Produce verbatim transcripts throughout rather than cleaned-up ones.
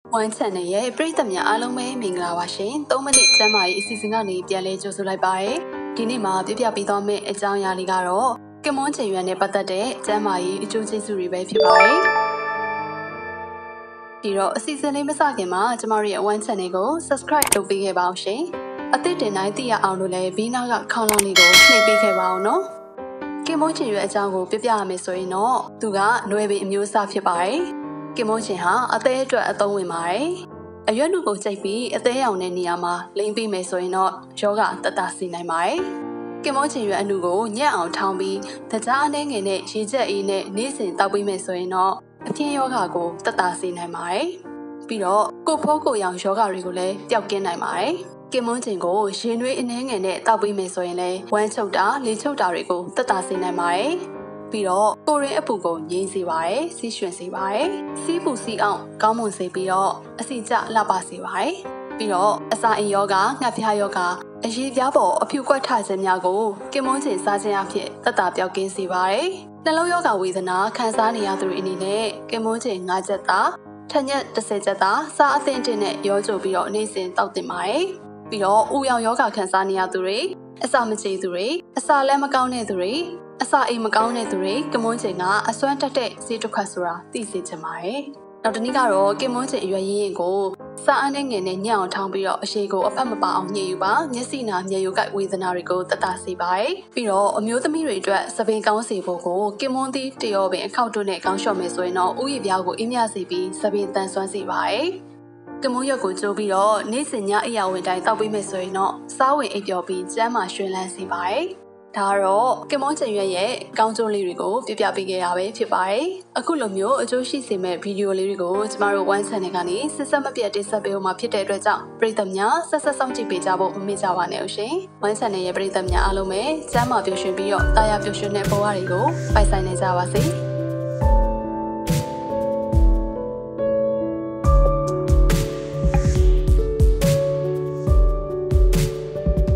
One channel ရဲ့ပရိသတ်များအားလုံးပဲမင်္ဂလာပါရှင်။သုံးမိနစ်ကျမ်းမာရေးအစီအစဉ်ကနေပြန်လည်ကြိုဆိုလိုက်ပါရစေ။ဒီနေ့မှာပြပြပေးသွားမယ့်အကြောင်းအရာလေးကတော့ကင်မွန်းချင်ရွက်နဲ့ပတ်သက်တဲ့ကျမ်းမာရေးအကျိုးကျေးဇူးတွေပဲဖြစ်ပါတယ်။ဒီတော့အစီအစဉ်လေးမစခင်မှာကျမတို့ရဲ့ One Channel ကို Subscribe လုပ်ပေးခဲ့ပါအောင်ရှင်။အသစ်တင်တိုင်းသိရအောင်လို့လည်းဘီနာကခေါင်းလောင်းလေးကိုနှိပ်ပေးခဲ့ပါအောင်နော်။ကင်မွန်းချင်ရွက်အကြောင်းကိုပြပြရမယ်ဆိုရင်တော့သူကနွယ်ပင်အမျိုးအစားဖြစ်ပါတယ်။ကင်မွန်းချင်ဟာအသေးအတွက်အသုံးဝင်ပါတယ်။အရွက်လူကိုကြိတ်ပြီးအသေးရောင်တဲ့နေရာမှာလိမ့်ပြီးမယ်ဆိုရင်တော့ယောဂတတစီနိုင်ပါတယ်။ကင်မွန်းချင်ရွက်အနုကိုညက်အောင်ထောင်းပြီးတကြားအနှဲငယ်နဲ့ရေချက်အေးနဲ့နေ့စဉ်တောက်ပြီးမယ်ဆိုရင်တော့အပြင်းယောဂကိုတတစီနိုင်ပါတယ်။ပြီးတော့ကိုဖိုးကိုရောင်ယောဂတွေကိုလည်းပျောက်ကင်းနိုင်ပါတယ်။ကင်မွန်းချင်ကိုရင်သွေးအနှဲငယ်နဲ့တောက်ပြီးမယ်ဆိုရင်လည်းဝမ်းချုပ်တာလေချုပ်တာတွေကိုတတစီနိုင်ပါတယ်။ပြီးတော့ကိုရင်အပူကိုငြိမ်းစေပါတယ်စီးရွှင်စေပါတယ်စီးပူစီးအောင်ကောင်းမွန်စေပြီးတော့အစီကျလှပစေပါတယ်ပြီးတော့အစာအိမ်ယောဂငှက်ဖျားယောဂအရေးပြားပေါ်အဖြူကွက်ထခြင်းများကိုကင်မွန်းချင်စားခြင်းအဖြစ်သက်သာပြောက်ကင်းစေပါတယ်နှလုံးယောဂဝေဒနာခံစားနေရသူတွေအနေနဲ့ကင်မွန်းချင်၅ချက်သာထက်ညက်၁၀ချက်သာစားအသင့်တဲ့နဲ့ရောကြိုပြီးတော့နေ့စဉ်တောက်တင်ပါတယ်ပြီးတော့ဥယောင်ယောဂခံစားနေရသူတွေအစာမကြေသူတွေအစာလည်းမကောင်းတဲ့သူတွေအစာအိမ်မကောင်းတဲ့သူတွေကင်မွန်းချင်ကအစွမ်းတက်တဲ့ဆေးတစ်ခွက်ဆိုတာသိစေချင်ပါတယ်။နောက်တစ်နည်းကတော့ကင်မွန်းချင်အရွယ်ရင်းရင်ကိုစားအနှဲငယ်နဲ့ညံ့အောင်ထောင်းပြီးတော့အရှိကိုအဖက်မပါအောင်ညှစ်ယူပါမျက်စိနာမျက်ရုပ်ကဝေဒနာတွေကိုတတ်တာစေပါတယ်။ပြီးတော့အမျိုးသမီးတွေအတွက်စပင်ကောင်းစေဖို့ကိုကင်မွန်းသီးတရောပင်အခောက်တို့နဲ့ကောင်းလျှော့မယ်ဆိုရင်တော့ဥယျာဉ်ပြားကိုအင်းမြစေပြီးစပင်တန်ဆွမ်းစေပါတယ်။ကင်မွန်းရွက်ကိုကျိုးပြီးတော့နေ့စဉ်ညအိယာဝင်တိုင်းတောက်ပေးမယ်ဆိုရင်တော့စားဝင်အိပ်ပျော်ပြီးကျန်းမာရွှင်လန်းစေပါတယ်။ဒါတော့ကင်မွန်းချင်ရွက်ရဲ့ကောင်းကျိုးလေးတွေကိုပြပြပေးခဲ့ရပဲဖြစ်ပါတယ်။အခုလိုမျိုးအကျိုးရှိစေမဲ့ဗီဒီယိုလေးတွေကိုကျမတို့ One Channel ကနေစစ်ဆက်မပြတ်တင်ဆက်ပေးမှာဖြစ်တဲ့အတွက်ကြောင့်ပရိသတ်များဆက်ဆက်စောင့်ကြည့်ပေးကြဖို့မမေ့ကြပါနဲ့ဦးရှင်။ One Channel ရဲ့ပရိသတ်များအားလုံးပဲကျမ်းမာပျော်ရွှင်ပြီးတော့တာယာပျော်ရွှင်တဲ့ဘဝတွေကိုပိုင်ဆိုင်နိုင်ကြပါစေ။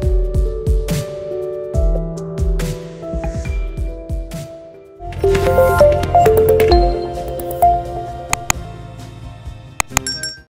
you